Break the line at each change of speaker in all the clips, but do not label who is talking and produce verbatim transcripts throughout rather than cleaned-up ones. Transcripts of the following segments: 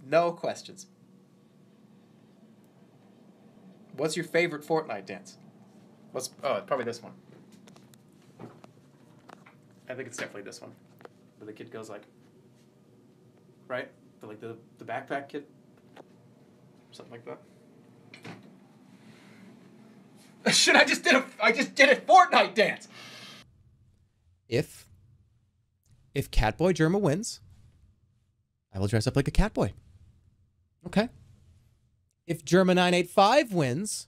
No questions. What's your favorite Fortnite dance? What's oh, probably this one. I think it's definitely this one, where the kid goes like, right? The, like the the backpack kid, something like that. Shit! I just did a I just did a Fortnite dance. If if Catboy Germa wins, I will dress up like a Catboy. Okay. If Germa nine eight five wins,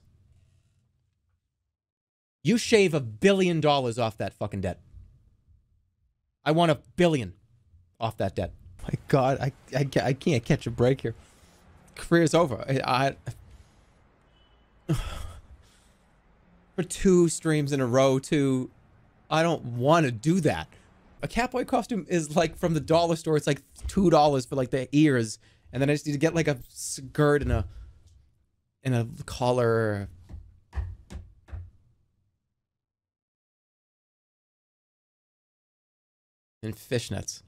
you shave a billion dollars off that fucking debt. I want a billion off that debt. My God, I, I, I can't catch a break here. Career's over. I, I for two streams in a row, too. I don't want to do that. A Catboy costume is like from the dollar store. It's like two dollars for like the ears, and then I just need to get like a skirt and a and a collar. And fishnets.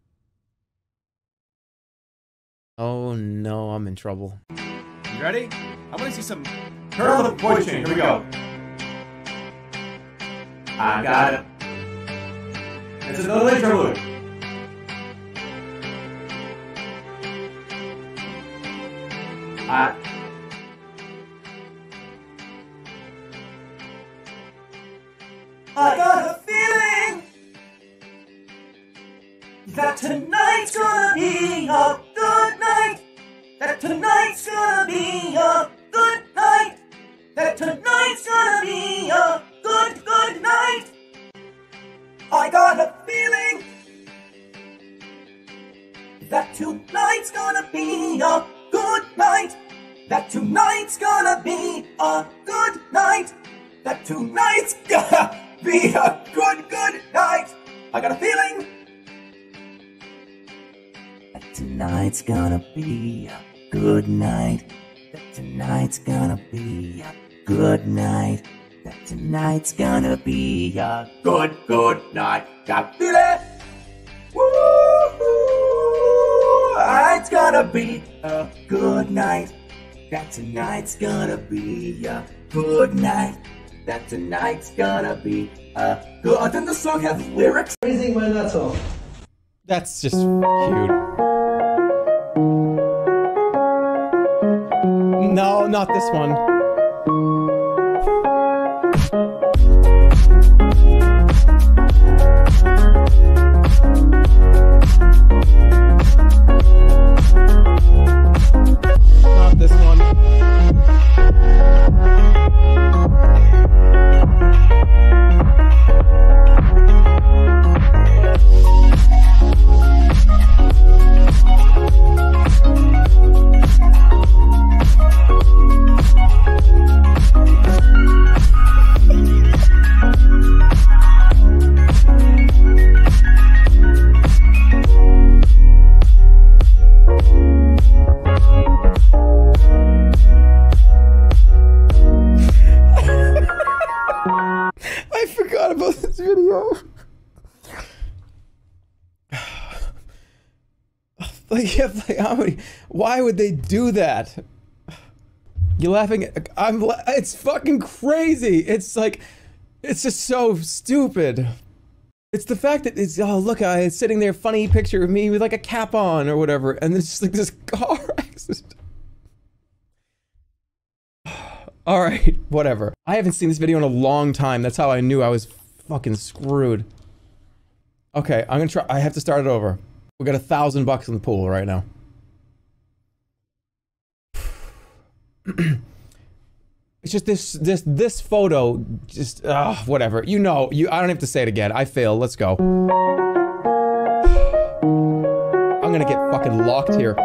Oh no, I'm in trouble.
You ready? I want to see some Curl the Boy Chain. Here we go. I got it. It's another interlude. I I got a feeling that tonight's gonna be a good night. That tonight's gonna be a good night. That tonight's gonna be a good, good night. I got a feeling that tonight's gonna be a good night. That tonight's gonna be a good night. That tonight's gonna be a good, good night. I got a feeling that tonight's gonna be a good night. That tonight's gonna be a good night. That tonight's gonna be a good, good night. Got feel it? Woo-hoo! It's gonna be a good night. That tonight's gonna be a good night. That tonight's gonna be a good. Oh, doesn't the song have lyrics?
Raising my nuts off.
That's just cute. No, not this one. Not this one. I forgot about this video. Like, yeah, like, how many? Why would they do that? You're laughing at, I'm. It's fucking crazy. It's like, it's just so stupid. It's the fact that it's, oh look, I it's sitting there, funny picture of me with like a cap on or whatever, and it's just like this car accident. All right, whatever. I haven't seen this video in a long time. That's how I knew I was fucking screwed. Okay, I'm gonna try. I have to start it over. We got a thousand bucks in the pool right now. It's just this, this, this photo. Just, ah, uh, whatever. You know, you. I don't have to say it again. I fail. Let's go. I'm gonna get fucking locked here.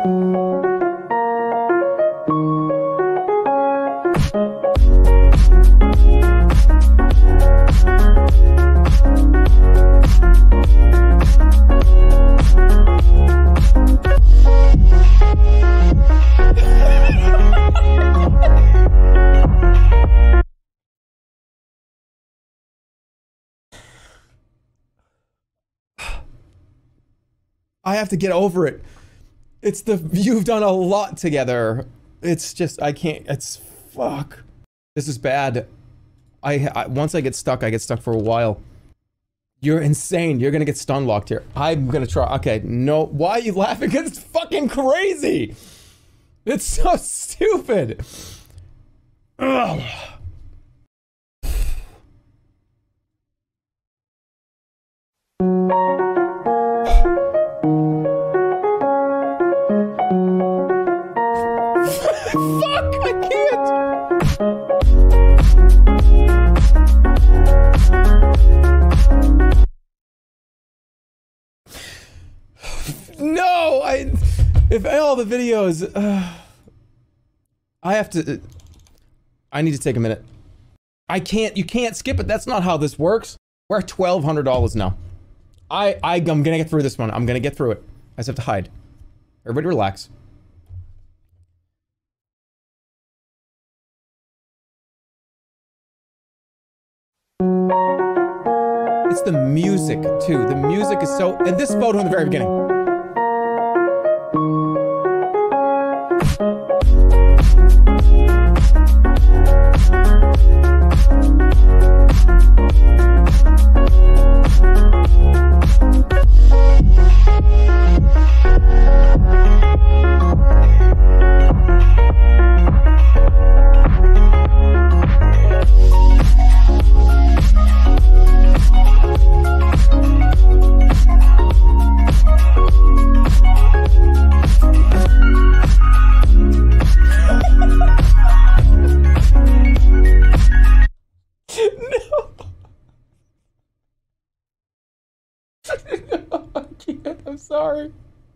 I have to get over it. It's the, you've done a lot together. It's just, I can't, it's, fuck. This is bad. I, I, once I get stuck, I get stuck for a while. You're insane. You're gonna get stun locked here. I'm gonna try, okay, no, why are you laughing? It's fucking crazy. It's so stupid. Ugh. Fuck, I can't. No, I, if all the videos, uh, I have to, I need to take a minute. I can't, you can't skip it. That's not how this works. We're at twelve hundred dollars now. I, I, I'm gonna get through this one. I'm gonna get through it. I just have to hide. Everybody relax. It's the music, too. The music is so... And this photo in the very beginning. I'm sorry.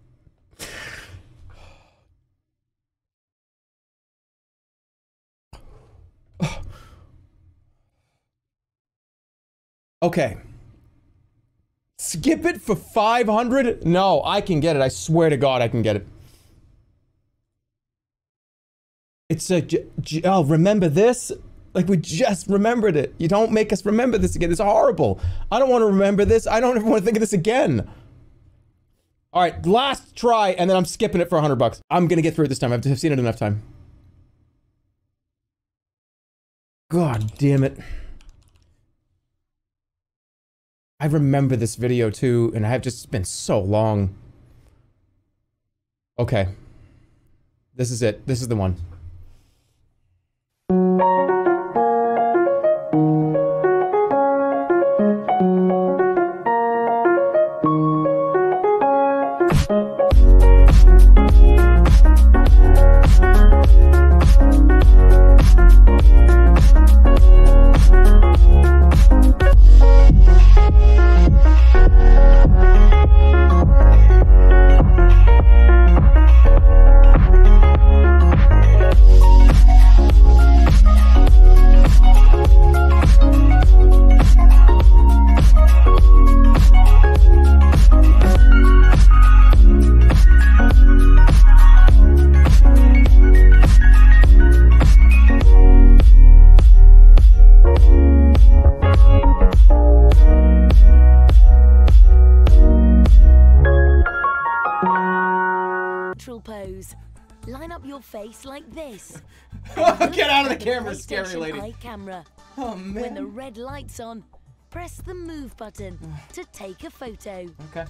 Okay. Skip it for five hundred? No, I can get it. I swear to God I can get it. It's a... Oh, remember this? Like, we just remembered it. You don't make us remember this again. It's horrible. I don't want to remember this. I don't ever want to think of this again. All right, last try, and then I'm skipping it for a hundred bucks. I'm gonna get through it this time. I've seen it enough time. God damn it. I remember this video too, and I've just been so long. Okay. This is it. This is the one.
Pose. Line up your face like this.
Get out of the camera, scary lady.
Eye camera.
Oh man.
When the red light's on, press the move button to take a photo.
Okay.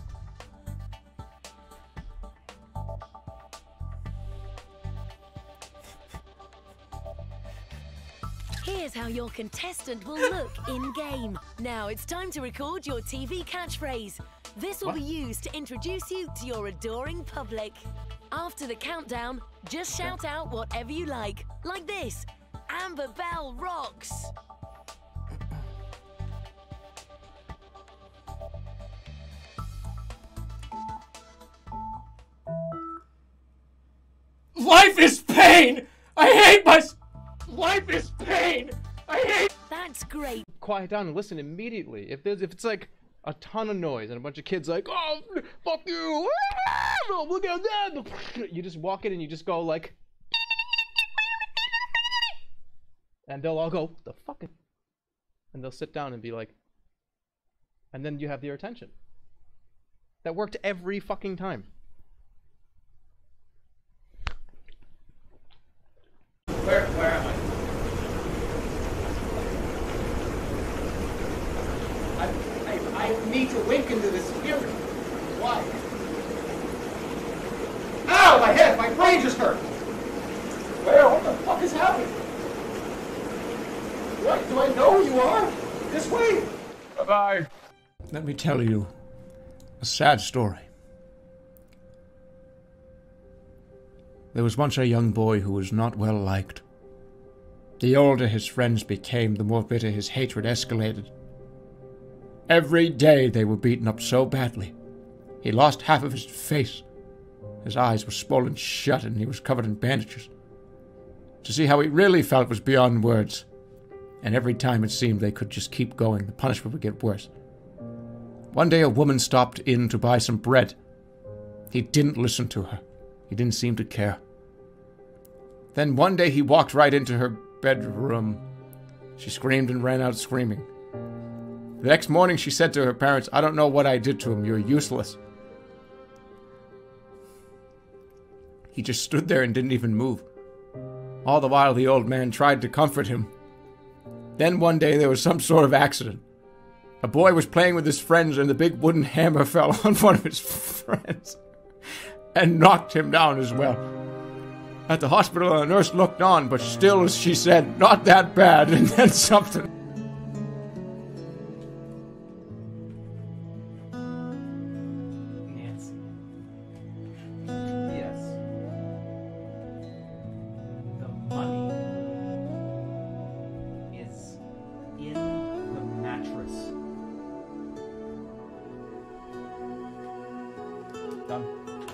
Here's how your contestant will look in-game. Now it's time to record your T V catchphrase. This will
What?
be used to introduce you to your adoring public. After the countdown, just shout out whatever you like. Like this, Amber Bell rocks.
Life is pain! I hate my... Life is pain! I hate...
That's great.
Quiet down and listen immediately. If there's, if it's like a ton of noise and a bunch of kids like, oh, fuck you, oh, look at that, you just walk in and you just go like, and they'll all go, the fuck, and they'll sit down and be like, and then you have their attention. That worked every fucking time. to wink into this spirit. Why? Ow, my head! My brain just hurt! Where? What the fuck is happening? What? Do I know who you are? This way?
Bye-bye. Let me tell you a sad story. There was once a young boy who was not well liked. The older his friends became, the more bitter his hatred escalated. Every day they were beaten up so badly. He lost half of his face. His eyes were swollen shut and he was covered in bandages. To see how he really felt was beyond words. And every time it seemed they could just keep going, the punishment would get worse. One day a woman stopped in to buy some bread. He didn't listen to her. He didn't seem to care. Then one day he walked right into her bedroom. She screamed and ran out screaming. The next morning she said to her parents, "I don't know what I did to him. You're useless." He just stood there and didn't even move. All the while the old man tried to comfort him. Then one day there was some sort of accident. A boy was playing with his friends and the big wooden hammer fell on one of his friends and knocked him down as well. At the hospital, a nurse looked on, but still she said, "Not that bad," and then something.
Nancy. Yes. The money is in the mattress. Done.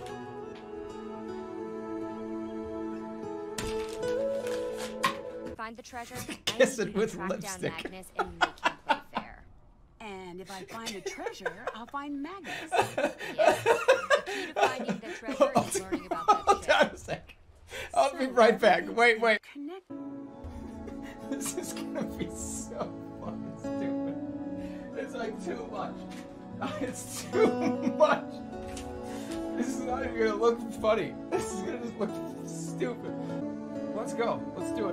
Find the treasure.
Kiss
I
it
need you to
with
track
lipstick.
down Magnus and make him play fair.
And if I find a treasure, I'll find Magnus.
Yes. The key to finding the treasure is learning about that
Hold
shit.
on a sec. I'll be right back. Wait, wait.
Connect.
This is gonna be so fucking stupid. It's like too much. It's too much. This is not even gonna look funny. This is gonna just look stupid. Let's go. Let's do it.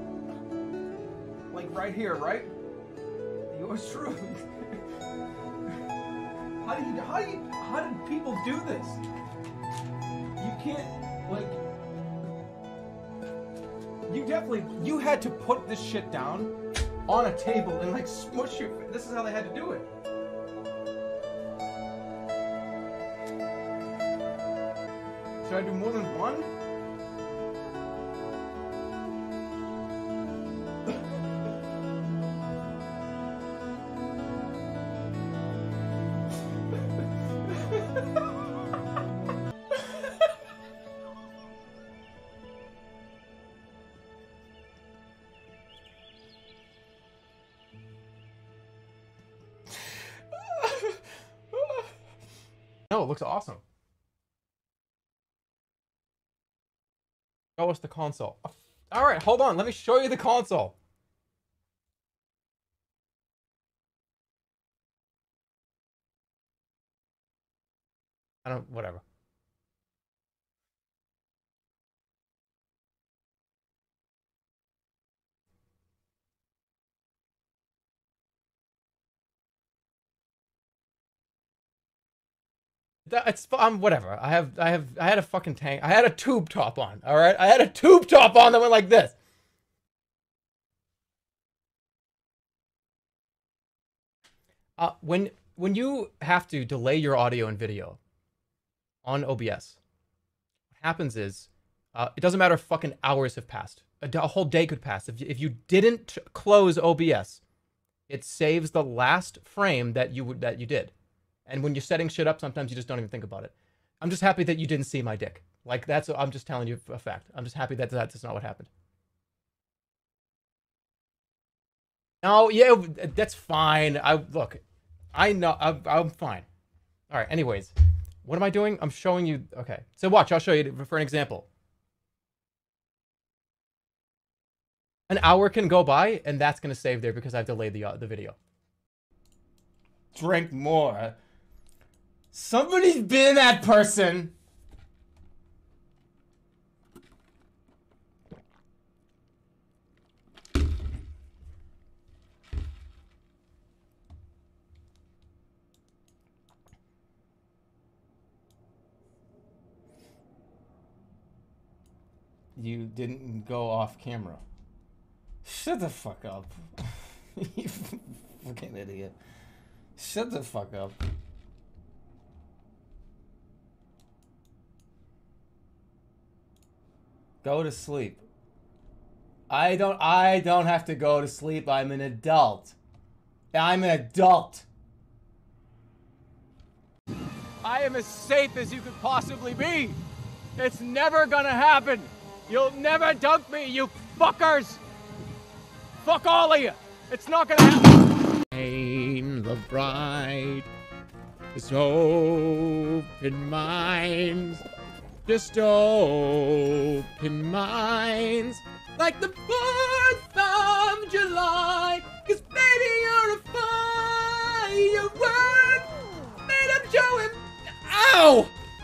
Like right here, right? Yours truly. How do you? How do you? How did people do this? You can't like. You definitely, you had to put this shit down on a table and like smush your, this is how they had to do it. Should I do more than one? No, it looks awesome. Show us the console. All right, hold on. Let me show you the console. I don't, whatever. It's um whatever. I have I have I had a fucking tank. I had a tube top on. All right, I had a tube top on that went like this. Uh, when when you have to delay your audio and video on O B S, what happens is uh, it doesn't matter if fucking hours have passed. A, a whole day could pass. If you, if you didn't close O B S, it saves the last frame that you would that you did. And when you're setting shit up, sometimes you just don't even think about it. I'm just happy that you didn't see my dick. Like, that's, I'm just telling you a fact. I'm just happy that that's not what happened. No, yeah, that's fine. I, look, I know, I'm, I'm fine. All right, anyways. What am I doing? I'm showing you, okay. So watch, I'll show you for an example. An hour can go by, and that's going to save there because I've delayed the, uh, the video. Drink more. Somebody's been that person. you didn't go off camera. Shut the fuck up. You fucking idiot. Shut the fuck up. Go to sleep. I don't I don't have to go to sleep. I'm an adult. I'm an adult.
I am as safe as you could possibly be. It's never gonna happen. You'll never dunk me, you fuckers. Fuck all of you. It's not gonna happen.
Pain the bright, just open minds, just open minds, like the fourth of July, 'cause baby you're a firework, made up showing. Ow!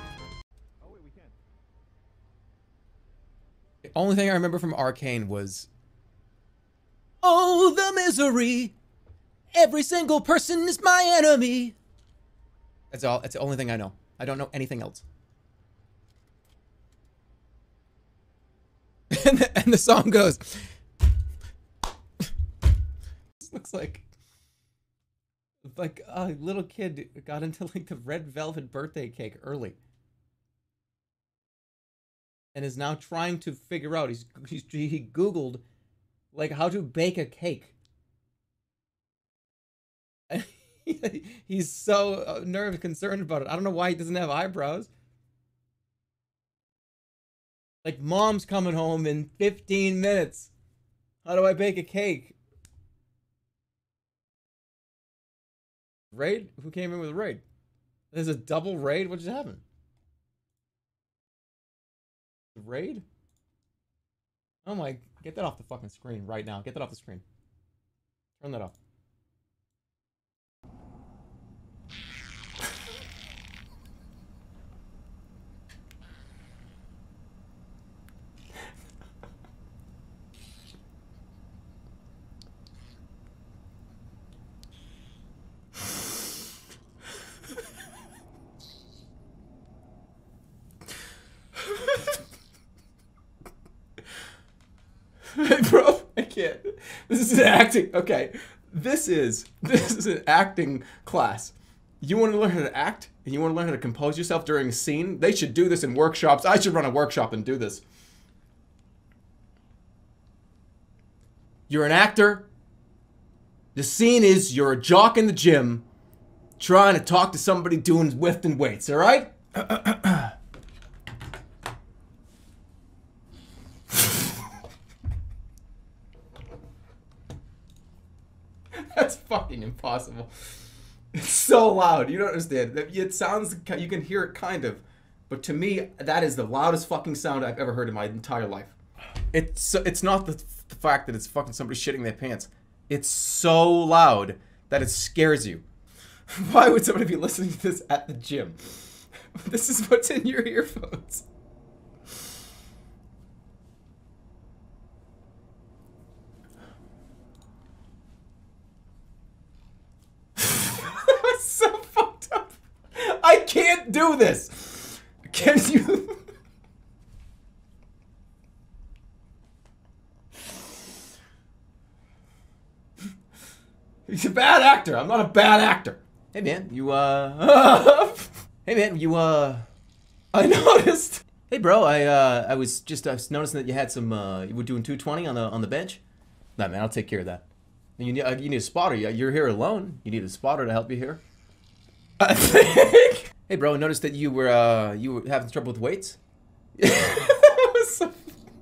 The only thing I remember from Arcane was, oh, the misery. Every single person is my enemy. That's all. That's the only thing I know. I don't know anything else. and, the, and the song goes. This looks like like a little kid got into like the red velvet birthday cake early, and is now trying to figure out. He's, he's he Googled like how to bake a cake. He's so uh, nervous, concerned about it. I don't know why he doesn't have eyebrows. Like, mom's coming home in fifteen minutes. How do I bake a cake? Raid? Who came in with a raid? There's a double raid? What just happened? Raid? Oh my, get that off the fucking screen right now. Get that off the screen. Turn that off. Hey, bro, I can't. This is an acting. Okay, this is this is an acting class. You want to learn how to act, and you want to learn how to compose yourself during a scene. They should do this in workshops. I should run a workshop and do this. You're an actor. The scene is you're a jock in the gym, trying to talk to somebody doing lifting weights. All right. That's fucking impossible. It's so loud. You don't understand. It sounds, you can hear it kind of, but to me, that is the loudest fucking sound I've ever heard in my entire life. It's it's not the, the fact that it's fucking somebody shitting their pants. It's so loud that it scares you. Why would somebody be listening to this at the gym? This is what's in your earphones. So fucked up. I can't do this. Can you? He's a bad actor. I'm not a bad actor. Hey man, you uh Hey man, you uh I noticed. Hey bro, I uh I was just I was noticing that you had some uh you were doing two twenty on the on the bench. Nah man, I'll take care of that. You need, uh, you need a spotter. You're here alone. You need a spotter to help you here. I think. Hey, bro, I noticed that you were uh, you were having trouble with weights. That was so...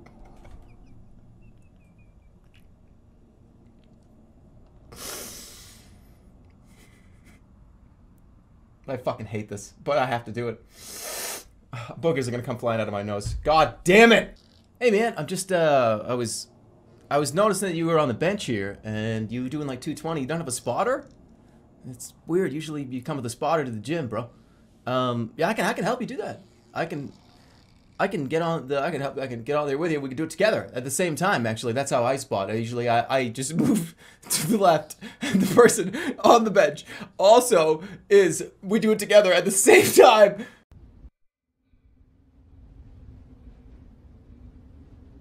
I fucking hate this, but I have to do it. Boogers are gonna come flying out of my nose. God damn it! Hey, man, I'm just uh, I was. I was noticing that you were on the bench here, and you were doing like two twenty. You don't have a spotter? It's weird. Usually you come with a spotter to the gym, bro. Um, yeah, I can I can help you do that. I can I can get on the I can help I can get on there with you. We can do it together at the same time. Actually, that's how I spot. I usually I I just move to the left, and the person on the bench also is. We do it together at the same time.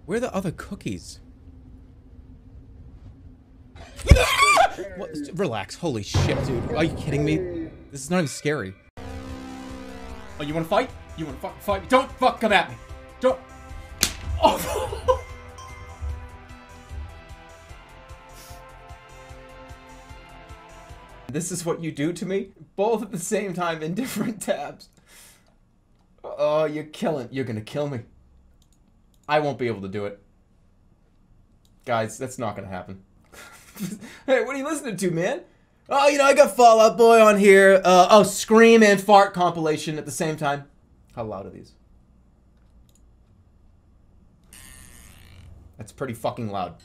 Where are the other cookies? What? Relax. Holy shit, dude. Are you kidding me? This is not even scary.
Oh, you wanna fight? You wanna fuck fight? Don't fuck come at me. Don't. Oh.
This is what you do to me? Both at the same time in different tabs. Oh, you're killing. You're gonna kill me. I won't be able to do it. Guys, that's not gonna happen. Hey, what are you listening to, man? Oh, you know, I got Fall Out Boy on here. Uh, oh, Scream and Fart compilation at the same time. How loud are these? That's pretty fucking loud.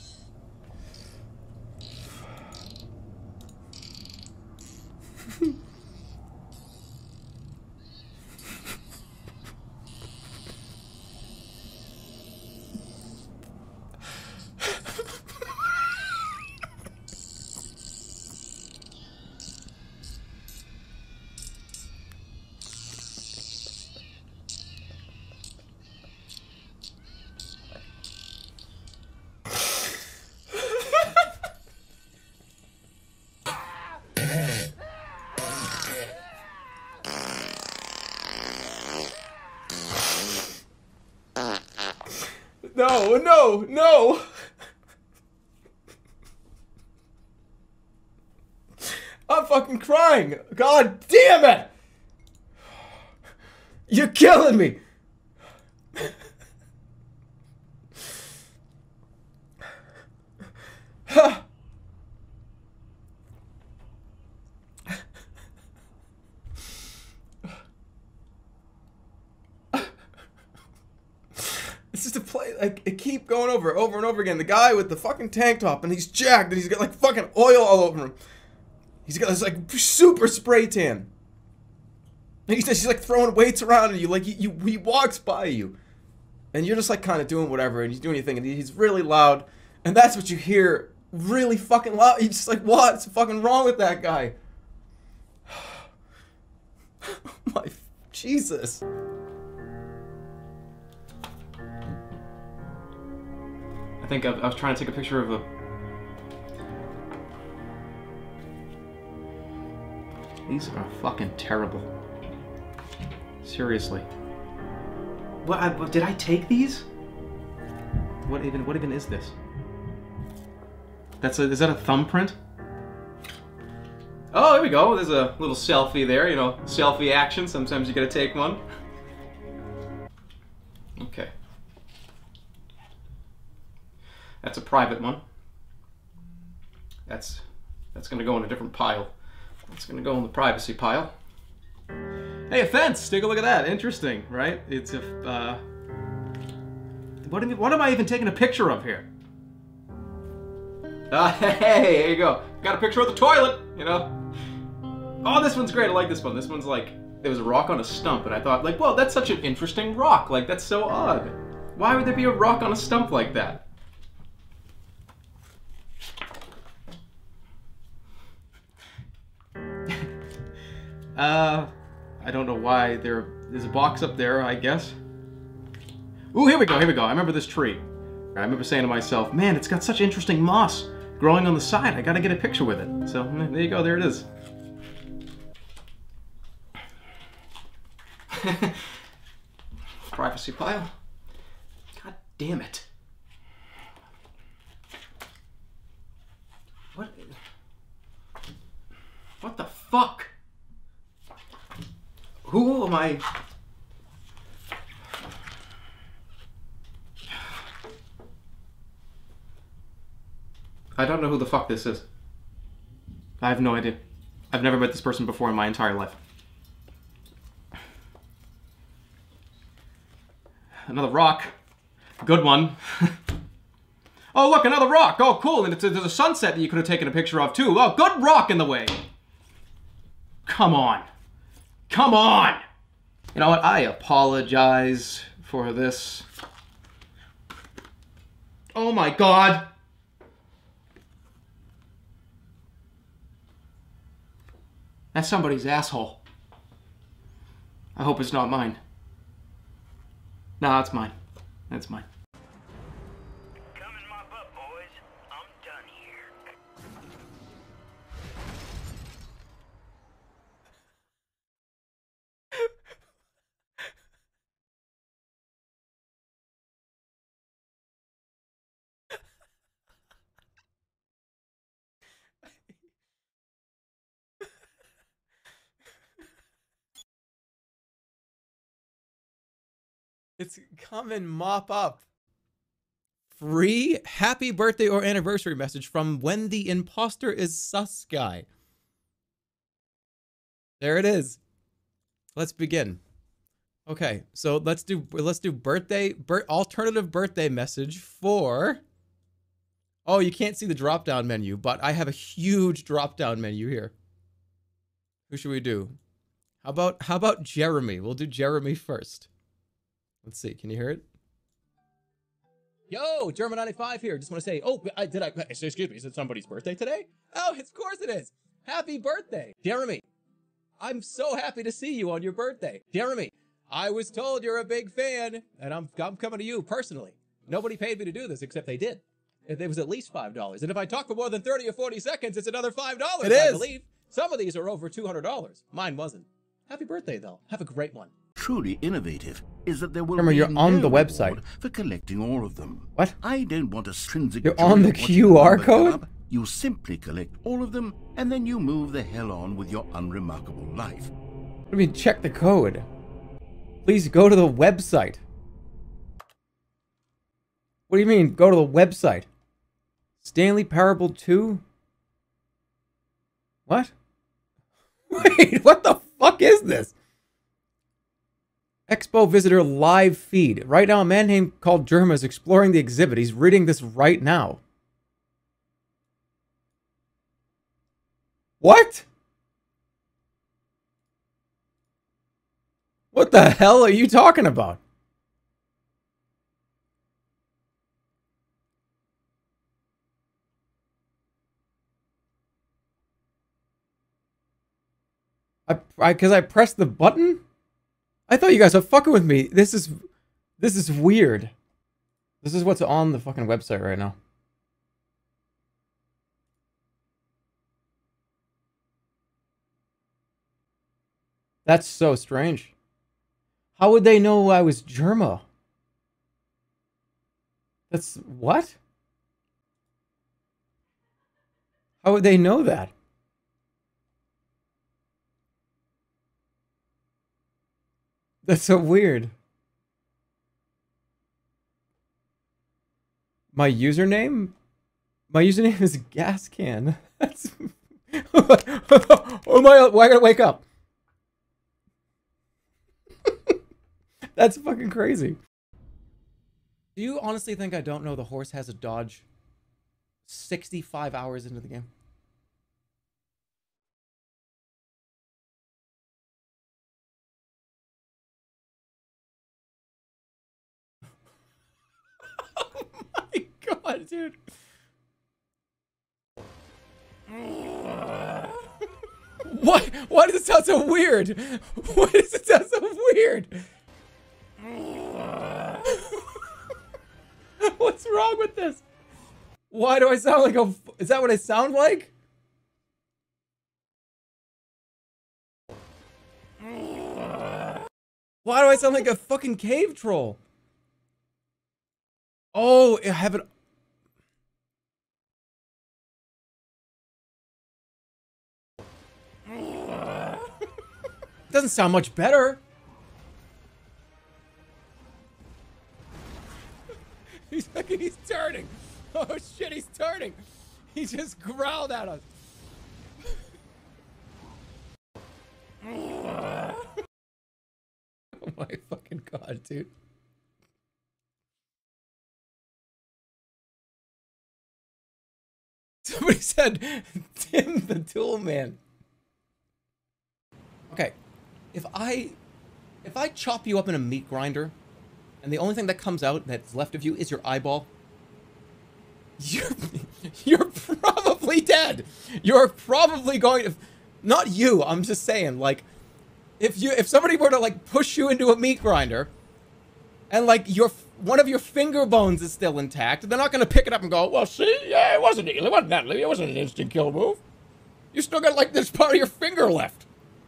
No, no, no! I'm fucking crying! God damn it! You're killing me! It's just a play, like, it keep going over, over and over again. The guy with the fucking tank top, and he's jacked, and he's got, like, fucking oil all over him. He's got this, like, super spray tan. And he's just, like, throwing weights around at you, like, you, you, he walks by you. And you're just, like, kind of doing whatever, and he's doing anything, and he's really loud. And that's what you hear, really fucking loud. You're just like, what's fucking wrong with that guy? My, Jesus.
I think I, I was trying to take a picture of a... These are fucking terrible. Seriously. What, I, what did I take these? What even, what even is this? That's a, is that a thumbprint? Oh, there we go. There's a little selfie there, you know, selfie action. Sometimes you gotta take one. Okay. That's a private one. That's that's gonna go in a different pile. That's gonna go in the privacy pile. Hey, a fence! Take a look at that. Interesting, right? It's a uh, what am what am I even taking a picture of here? Uh, hey, there you go. Got a picture of the toilet. You know. Oh, this one's great. I like this one. This one's like there was a rock on a stump, and I thought, like, well, that's such an interesting rock. Like, that's so odd. Why would there be a rock on a stump like that? Uh, I don't know why there is a box up there, I guess. Ooh, here we go, here we go. I remember this tree. I remember saying to myself, man, it's got such interesting moss growing on the side. I gotta get a picture with it. So, there you go, there it is. Privacy pile. God damn it. What? What the fuck? Who am I? I don't know who the fuck this is. I have no idea. I've never met this person before in my entire life. Another rock. Good one. Oh, look, another rock. Oh, cool. And it's a, there's a sunset that you could have taken a picture of, too. Oh, good rock in the way. Come on. Come on! You know what? I apologize for this. Oh my god! That's somebody's asshole. I hope it's not mine. No, it's mine. That's mine.
It's come and mop up. Free happy birthday or anniversary message from when the imposter is sus guy. There it is. Let's begin. Okay, so let's do let's do birthday bir alternative birthday message for. Oh, you can't see the drop down menu, but I have a huge drop down menu here. Who should we do? How about how about Jeremy? We'll do Jeremy first. Let's see. Can you hear it? Yo, German ninety-five here. Just want to say, oh, I, did I, excuse me, is it somebody's birthday today? Oh, of course it is. Happy birthday. Jeremy, I'm so happy to see you on your birthday. Jeremy, I was told you're a big fan, and I'm, I'm coming to you personally. Nobody paid me to do this, except they did. It was at least five dollars. And if I talk for more than thirty or forty seconds, it's another five dollars,
It
I
is.
believe. Some of these are over two hundred dollars. Mine wasn't. Happy birthday, though. Have a great one.
Truly innovative is that there will
Remember,
be
you're on
no
the website.
reward for collecting all of them.
What?
I don't want a stringent.
You're
joy
on the
of watching
Q R
number go
code?
up. You simply collect all of them, and then you move the hell on with your unremarkable life.
I mean, check the code. Please go to the website. What do you mean, go to the website? Stanley Parable two? What? Wait, what the fuck is this? Expo visitor live feed. Right now, a man named called Germa is exploring the exhibit. He's reading this right now. What? What the hell are you talking about? I, I, cause I pressed the button? I thought you guys were fucking with me. This is, this is weird. This is what's on the fucking website right now. That's so strange. How would they know I was Germa? That's what? How would they know that? That's so weird. My username? My username is gas can. That's oh my, why I gotta wake up? That's fucking crazy. Do you honestly think I don't know the horse has a Dodge sixty-five hours into the game? Oh my god, dude. What? Why does it sound so weird? Why does it sound so weird? What's wrong with this? Why do I sound like a... Is that what I sound like? Why do I sound like a fucking cave troll? Oh, I have it... Doesn't sound much better. He's fucking, he's turning. Oh shit, he's turning. He just growled at us. Oh my fucking god, dude. Somebody said Tim the Tool Man. Okay, if I if I chop you up in a meat grinder and the only thing that comes out that's left of you is your eyeball, you're you're probably dead. You're probably going to, not you, I'm just saying, like, if you if somebody were to like push you into a meat grinder and like your one of your finger bones is still intact, they're not gonna pick it up and go, well, see, yeah, it wasn't it wasn't that it wasn't an instant kill move. You still got like this part of your finger left.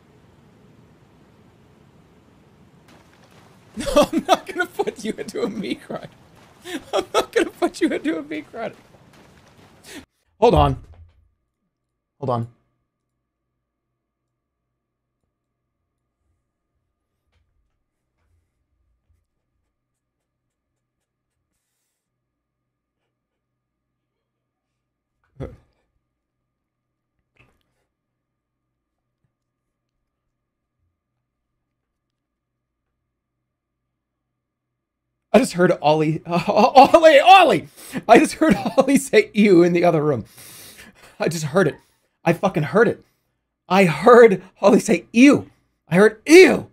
No, I'm not gonna put you into a meat grinder. I'm not gonna put you into a meat grinder. Hold on. Hold on. I just heard Ollie, uh, Ollie, Ollie! I just heard Ollie say ew in the other room. I just heard it. I fucking heard it. I heard Ollie say ew. I heard ew.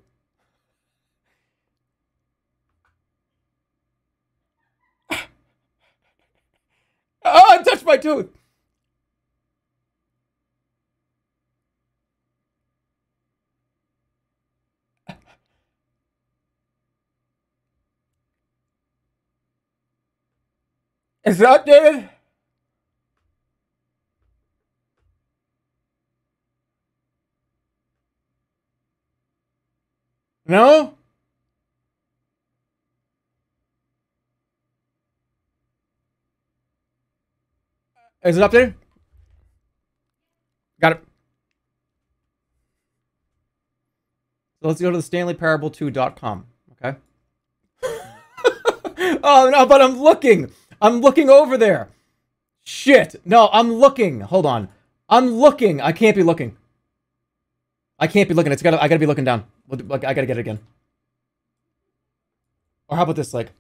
Oh, I touched my tooth. Is it updated? No? Is it updated? Got it. So let's go to the stanley parable two dot com, okay? Oh, no, but I'm looking. I'm looking over there. Shit. No, I'm looking. Hold on. I'm looking. I can't be looking. I can't be looking. It's gotta. I gotta be looking down. I gotta get it again. Or how about this? Like.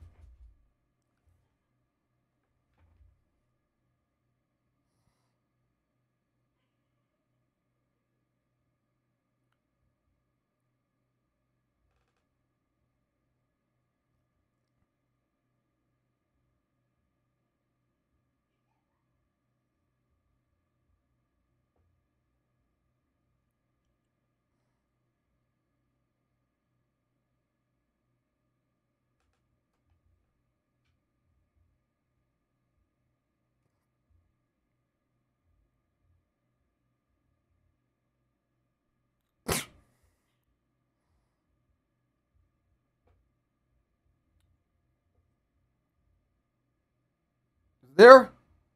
There?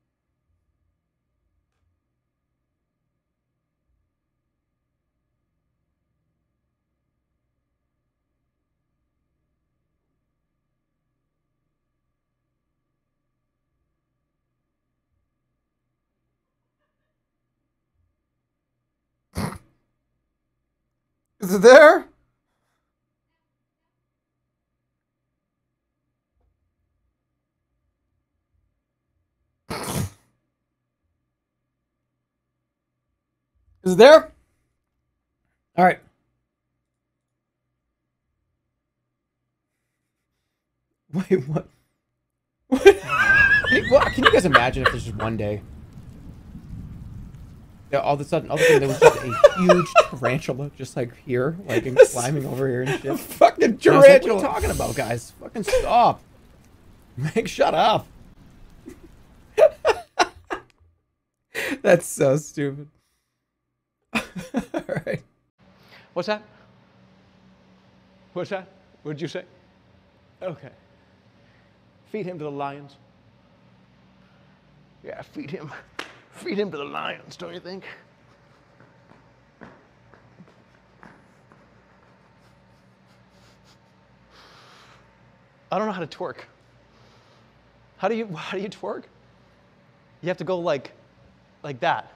Is it there? Is it there? All right. Wait, what? What? Hey, what? Can you guys imagine if there's just one day? Yeah, all of a sudden, all of a sudden, there was just a huge tarantula just like here, like and climbing over here and shit. Fucking tarantula! Like, what are you talking about, guys? Fucking stop! Make shut up! That's so stupid. All right.
What's that? What's that? What did you say? Okay. Feed him to the lions. Yeah, feed him. Feed him to the lions, don't you think? I don't know how to twerk. How do you how do you twerk? You have to go like like that.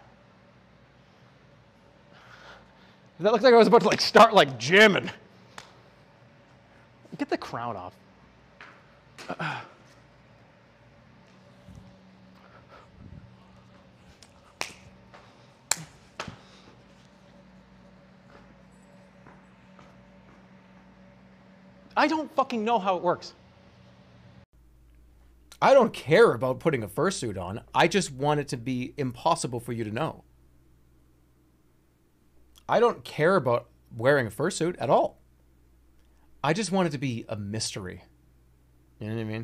That looked like I was about to like start like jamming. Get the crown off. Uh, I don't fucking know how it works.
I don't care about putting a fursuit on. I just want it to be impossible for you to know. I don't care about wearing a fursuit at all. I just want it to be a mystery. You know what I mean?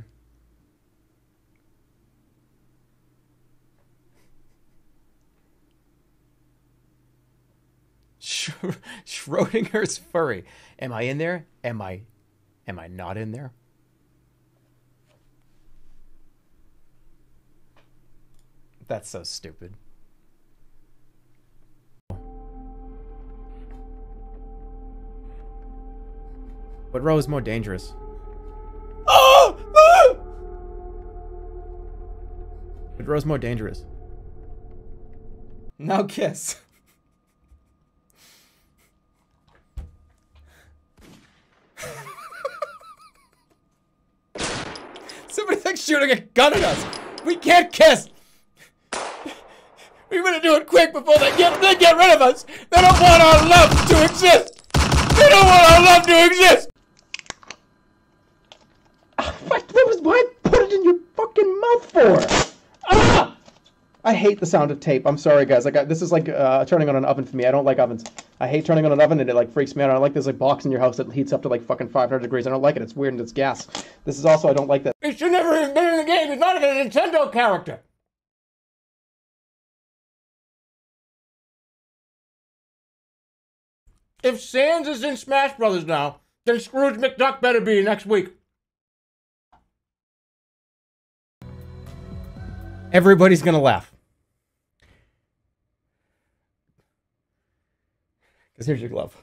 Schrodinger's furry. Am I in there? Am I am I not in there? That's so stupid. What row is more dangerous? Oh! Ah! What row is more dangerous? Now kiss. Nick's shooting a gun at us. We can't kiss. We better do it quick before they get they get rid of us. They don't want our love to exist. They don't want our love to exist.
What, what was why put it in your fucking mouth for? Ah! I hate the sound of tape. I'm sorry, guys. Like I, this is like uh, turning on an oven for me. I don't like ovens. I hate turning on an oven, and it like freaks me out. I don't like this like box in your house that heats up to like fucking five hundred degrees. I don't like it. It's weird and it's gas. This is also I don't like that.
It should never have been in the game. It's not even a Nintendo character. If Sans is in Smash Brothers now, then Scrooge McDuck better be next week. Everybody's gonna laugh. Because here's your glove.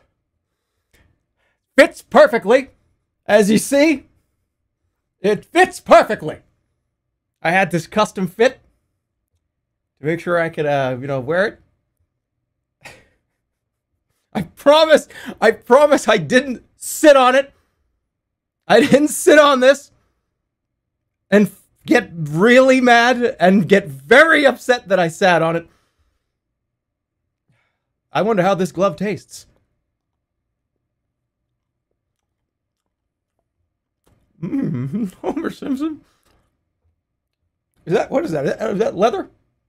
Fits perfectly. As you see, it fits perfectly. I had this custom fit to make sure I could, uh, you know, wear it. I promise, I promise I didn't sit on it. I didn't sit on this and get really mad and get very upset that I sat on it. I wonder how this glove tastes. Mmm, Homer Simpson. Is that, what is that? Is that leather?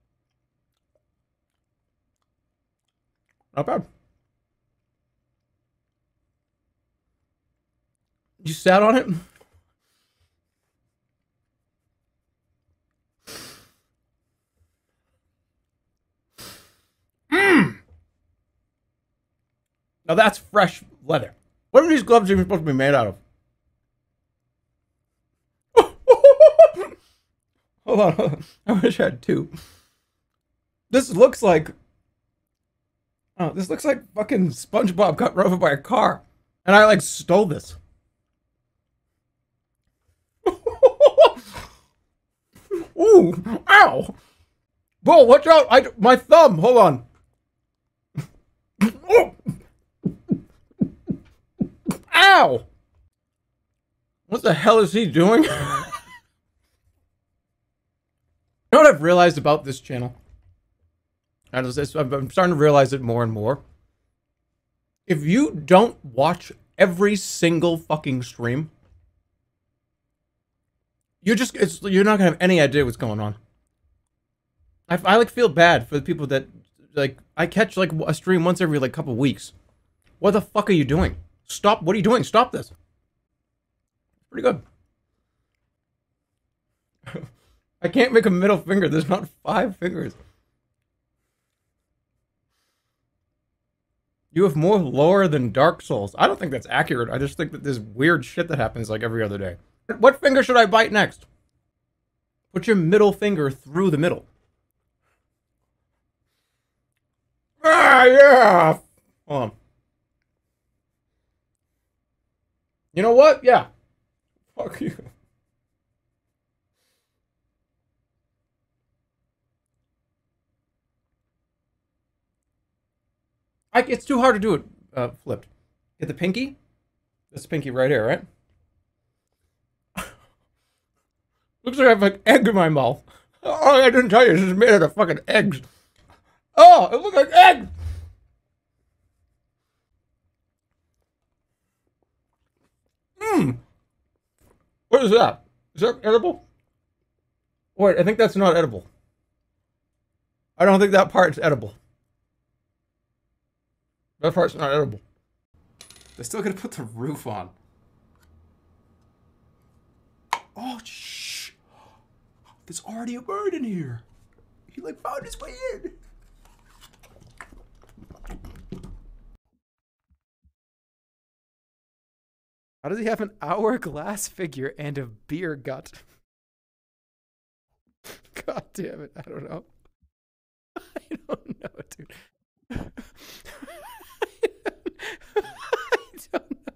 Not bad. You sat on it? Mmm! Now that's fresh leather. What are these gloves even supposed to be made out of? Hold on, hold on. I wish I had two. This looks like... Oh, this looks like fucking SpongeBob got run over by a car. And I, like, stole this. Ooh, ow! Bull, watch out! I, my thumb, hold on. Oh. Ow! What the hell is he doing? You know what I've realized about this channel? I just, I'm starting to realize it more and more. If you don't watch every single fucking stream, you're just, it's, you're not gonna have any idea what's going on. I, I like feel bad for the people that, like, I catch like a stream once every like couple weeks. What the fuck are you doing? Stop, what are you doing? Stop this. Pretty good. I can't make a middle finger. There's not five fingers. You have more lore than Dark Souls. I don't think that's accurate. I just think that there's weird shit that happens like every other day. What finger should I bite next? Put your middle finger through the middle. Ah, yeah. Hold on. You know what? Yeah. Fuck you. I, it's too hard to do it uh, flipped. Get the pinky. This pinky right here, right? Looks like I have like egg in my mouth. Oh, I didn't tell you, this is made out of fucking eggs. Oh, it looks like egg. Mmm. What is that? Is that edible? Wait, I think that's not edible. I don't think that part's edible. That part's not edible. They're still gonna put the roof on. Oh, shh. There's already a bird in here. He like found his way in. How does he have an hourglass figure and a beer gut? God damn it, I don't know. I don't know, dude. I don't know.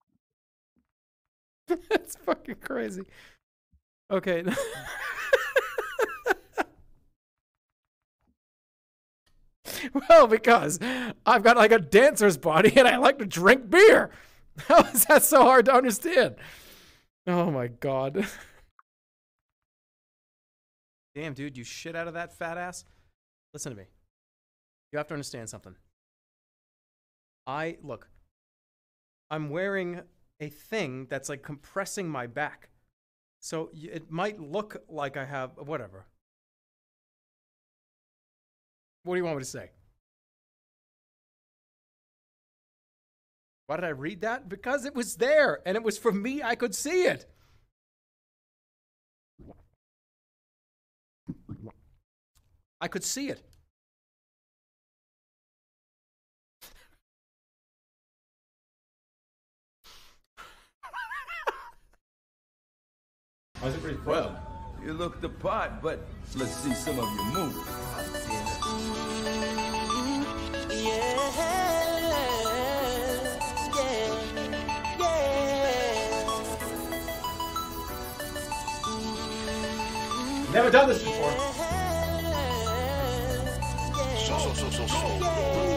That's fucking crazy. Okay. Well, because I've got like a dancer's body and I like to drink beer. How is that so hard to understand? Oh my God. Damn, dude, you shit out of that fat ass. Listen to me. You have to understand something. I, look, I'm wearing a thing that's like compressing my back. So y- it might look like I have, whatever. What do you want me to say? Why did I read that? Because it was there, and it was for me. I could see it. I could see it.
Was it pretty
well? You look the part, but let's see some of your moves.
Never done this before.
So, so, so, so, so.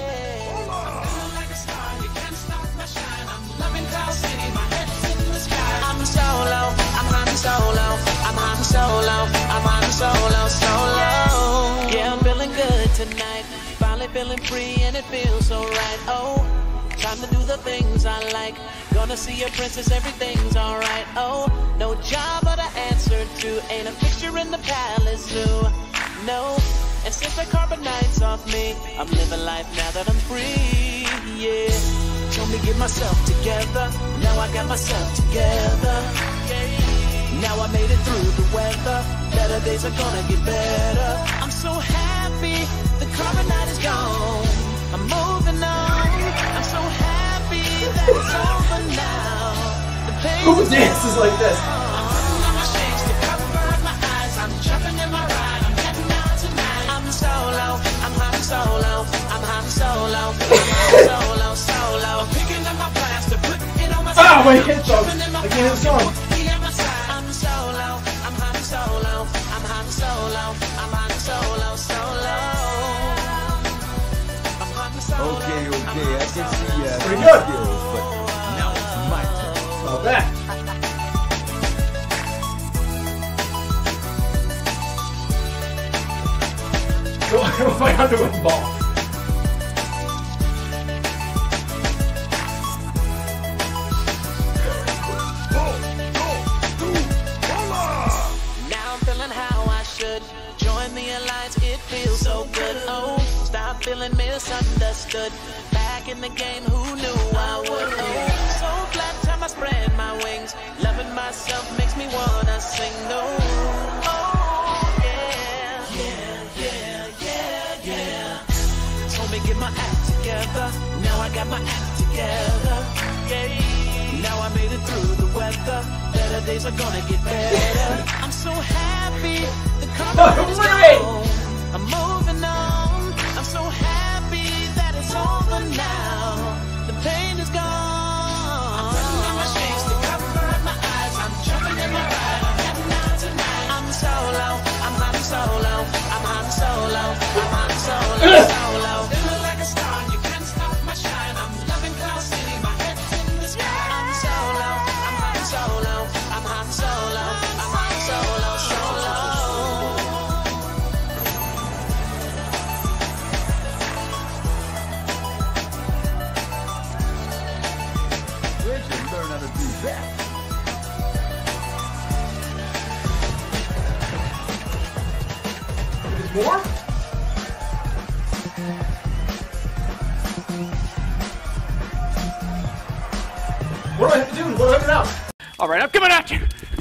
I'm solo, I'm Han Solo, I'm Han Solo, I'm Han Solo, solo. Yeah, I'm feeling good tonight, finally feeling free and it feels so right. Oh, time to do the things I like, gonna see a princess, everything's alright. Oh, no job but I answer to, ain't a fixture in the palace zoo. No, and since the carbonite's off me, I'm living life now that I'm free, yeah. Told me get myself together, now I got myself together. Now I made it through the weather, better days are gonna get better. I'm so happy, the carbonite is gone, I'm moving on. I'm so happy that it's over now. The pain
Who dances like this?
I'm jumping in my ride, I'm heading out tonight. I'm solo, I'm Han Solo, I'm Han Solo, I'm Han Solo, solo. I'm picking up my plaster, putting it on my
Ah, my headphones! I can't hear the song.
I'm solo, I'm Han Solo, I'm Han Solo, I'm Han Solo, solo. I'm Han Solo.
Okay, okay, I can see uh,
pretty good.
skills, but now it's my turn.
Not bad. Go my underwear ball.
Now I'm feeling how I should join the alliance. It feels so good. Oh, stop feeling misunderstood. Back in the game, who knew I would? Oh, so glad time I spread my wings. Loving myself makes me wanna sing. No. Oh, yeah. Yeah, yeah, yeah, yeah. Told me get my act together. Now I got my act together. Yeah. Now I made it through the weather. Better days are gonna get better. I'm so happy. The carbonite is gone. I'm moving on. I'm so happy that it's over now. The pain is gone. I'm putting on my shades to cover up my eyes. I'm jumping in my ride. I'm heading out tonight. I'm solo. I'm Han Solo. I'm Han Solo. I'm Han Solo. Solo. Feeling like a star. You can't stop my shine. I'm loving Cloud City. My head's in the sky. I'm solo. I'm Han Solo. I'm Han Solo. I'm Han Solo. Solo.
Where'd you learn how to do that?
There's more? What do I have to do? What do I have to do now? Alright, I'm coming at you!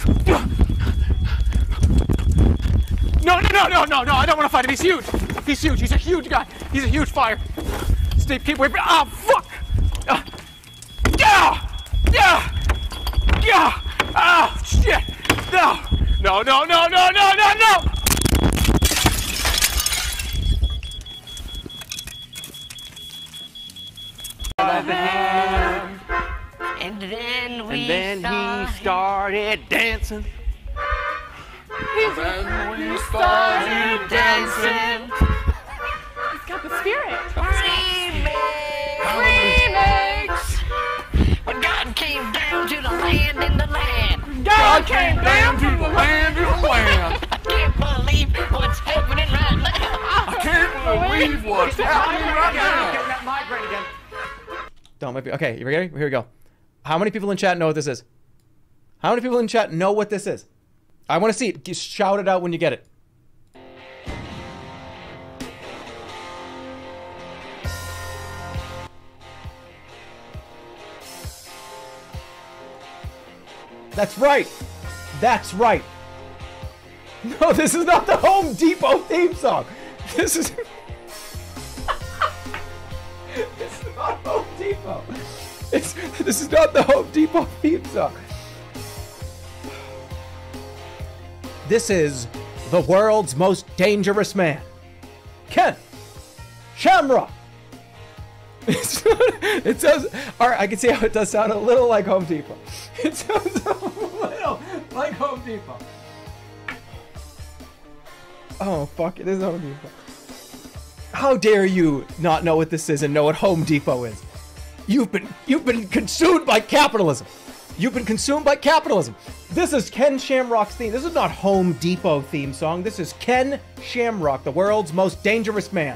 No, no, no, no, no, no, I don't want to fight him. He's huge. He's huge. He's a huge guy. He's a huge fire. Steve, keep away from me. Oh, fuck! Uh, yeah! Yeah! Yeah! Oh, shit! No! No, no, no, no, no, no, no!
And then we
And then
started.
he started dancing.
And then we started dancing.
He's got the spirit.
Remix. When God came down to the land in the land.
God came down to the land in the land.
I can't believe
believe what's happening right now.
Getting that migraine again.
Don't make me. Okay, you ready? Here we go. How many people in chat know what this is? How many people in chat know what this is? I want to see it. Just shout it out when you get it. That's right. That's right. No, this is not the Home Depot theme song. This is... This is not Home Depot. It's, this is not the Home Depot theme song. This is the world's most dangerous man, Ken Shamrock. It's not, it does. All right, I can see how it does sound a little like Home Depot. It sounds a little like Home Depot. Oh fuck! It is Home Depot. How dare you not know what this is and know what Home Depot is? You've been you've been consumed by capitalism. You've been consumed by capitalism. This is Ken Shamrock's theme. This is not Home Depot theme song. This is Ken Shamrock, the world's most dangerous man.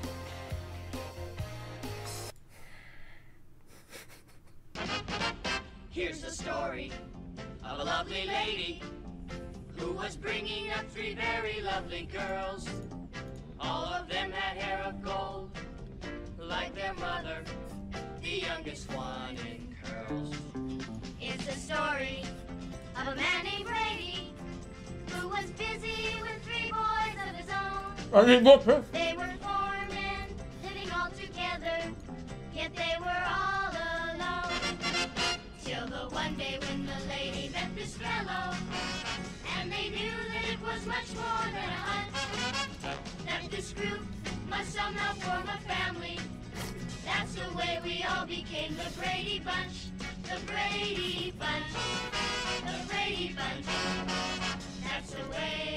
Here's the story of a lovely lady who was bringing up three very lovely girls. All of them had hair of gold, like their mother, the youngest one in curls.
It's the story of a man named Brady who was busy with three boys of his own. They were four men living all together, yet they were all alone. Till the one day when the lady met this fellow, and they knew that it was much more than a hunt, that this group must somehow form a family. That's the way we all became the Brady Bunch, the Brady Bunch, the Brady Bunch. That's the way